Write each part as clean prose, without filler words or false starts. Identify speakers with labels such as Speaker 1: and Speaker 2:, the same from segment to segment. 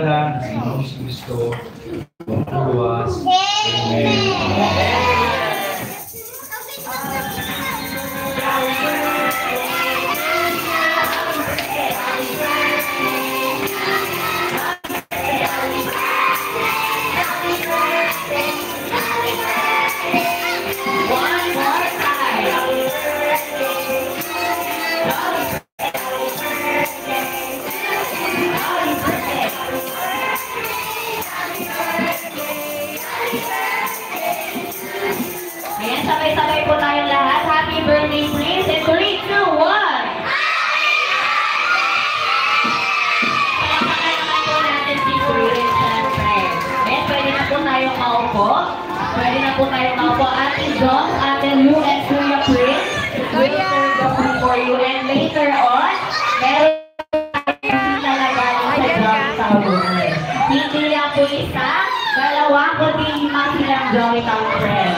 Speaker 1: ngalan ng Panginoong Kristo, luwas. Amen.
Speaker 2: Sabay-sabay po tayong lahat. Happy birthday, please. And 3, 2, 1. Palakpakan naman po natin si Prince, syempre. And pwede na po tayong maupo. Pwede na po tayong maupo. Ate John, Ate Lou, and Kuya Prince. We'll serve the food for you. And later on, meron tayong talaga sa John Tower. Hindi lang po isa, dalawa, kundi 5 silang Joy Town friends.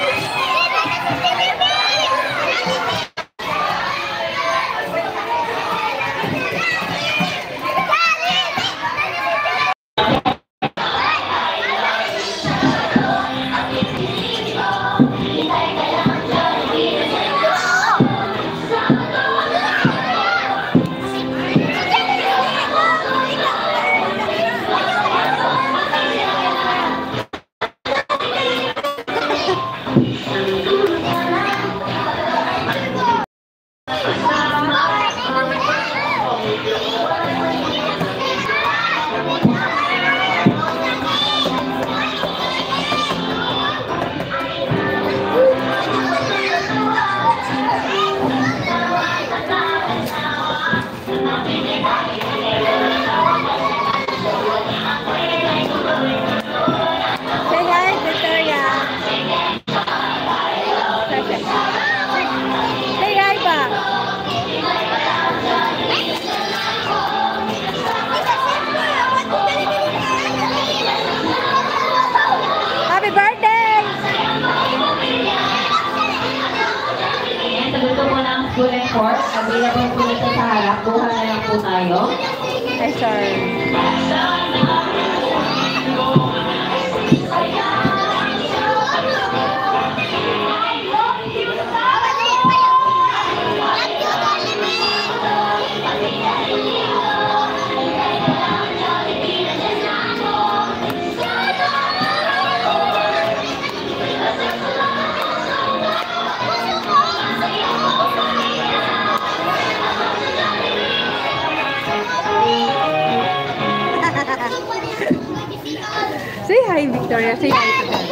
Speaker 2: Available po ito sa harap. Buha na lang po tayo.
Speaker 3: Ay, sorry. Say hi, Victoria. Say hi to them.